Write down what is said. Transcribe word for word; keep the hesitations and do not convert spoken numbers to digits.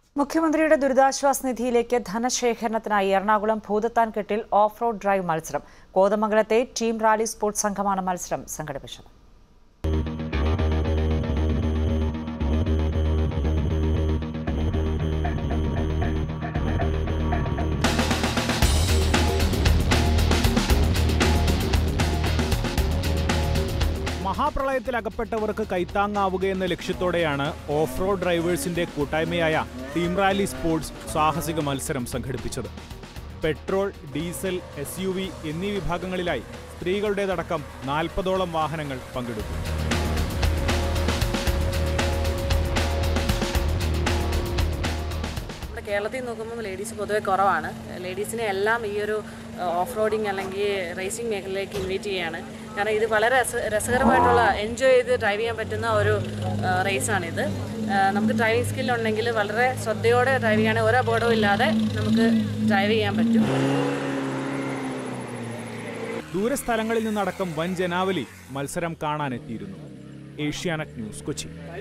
മുഖ്യമന്ത്രിയുടെ ദുരിതാശ്വാസ നിധിയിലേക്ക് ധനശേഖരണത്തിനായി എറണാകുളം ഭൂതത്താൻകെട്ടിൽ ഓഫ് റോഡ് ഡ്രൈവ് മത്സരം. കോതമംഗലത്തെ ടീം റാലി സ്പോർട്സ് സംഘമാണ് മത്സരം സംഘടിപ്പിച്ചത്. മഹാപ്രളയത്തിൽ അകപ്പെട്ടവർക്ക് കൈത്താങ്ങാവുകയെന്ന ലക്ഷ്യത്തോടെയാണ് ഓഫ് റോഡ് ഡ്രൈവേഴ്സിന്റെ കൂട്ടായ്മയായ ടീം റാലി സ്പോർട്സ് സാഹസിക മത്സരം സംഘടിപ്പിച്ചത്. Petrol, diesel, S U V എന്നീ വിഭാഗങ്ങളിലായി സ്ത്രീകളുടേതടക്കം നാൽപ്പതോളം വാഹനങ്ങൾ പങ്കെടുത്തു. കേരളത്തിൽ നോക്കുമ്പോൾ ലേഡീസ് പൊതുവെ കുറവാണ്. ലേഡീസിനെ എല്ലാം ഈ ഒരു ഓഫ് റോഡിങ് അല്ലെങ്കിൽ റേസിംഗ് മേഖലയിലേക്ക് ഇൻവൈറ്റ് ചെയ്യുകയാണ്. കാരണം ഇത് വളരെ രസകരമായിട്ടുള്ള എൻജോയ് ചെയ്ത് ഡ്രൈവ് ചെയ്യാൻ പറ്റുന്ന ഒരു റേസാണിത്. നമുക്ക് ഡ്രൈവിംഗ് സ്കില്ലുണ്ടെങ്കിൽ വളരെ ശ്രദ്ധയോടെ ഡ്രൈവ് ചെയ്യുകയാണെങ്കിൽ ഒരു അപകടവും ഇല്ലാതെ നമുക്ക് ഡ്രൈവ് ചെയ്യാൻ പറ്റും. ദൂരസ്ഥലങ്ങളിൽ നിന്നടക്കം വൻ ജനാവലി മത്സരം കാണാനെത്തിയിരുന്നു. ഏഷ്യാനെറ്റ് ന്യൂസ്, കൊച്ചി.